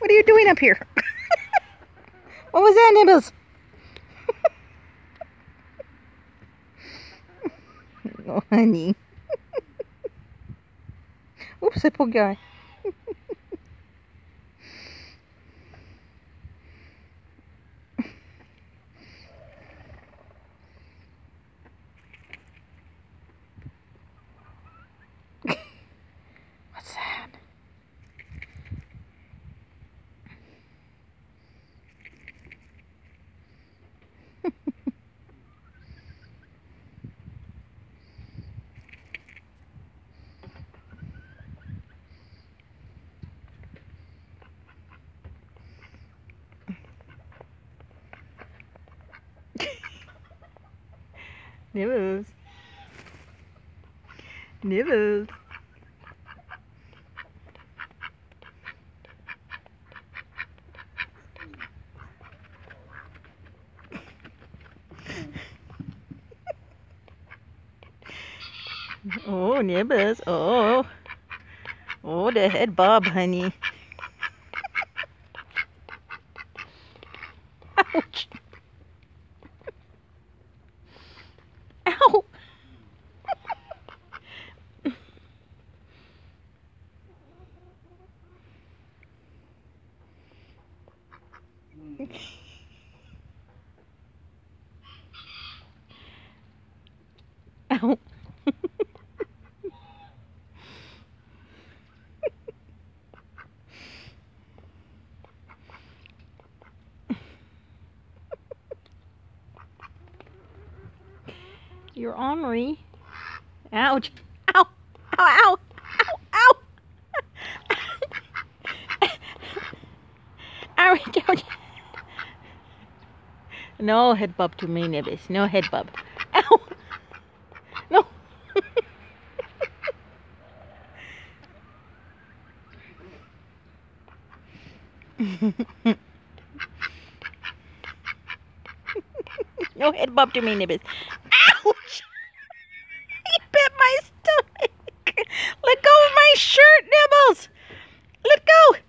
What are you doing up here? What was that, Nibbles? Oh, honey. Oops, I pulled your eye. What's that? Nibbles. Nibbles. Oh, Nibbles. Oh. Oh, the head bob, honey. Ouch. Ow. Ow. You're ornery. Ouch. Ow. Ow, ow. Ow, ow. Ouch, ouch. No head bob to me, Nibbles. No head bob. Ow. No. No head bob to me, Nibbles. Ouch! He bit my stomach. Let go of my shirt, Nibbles. Let go.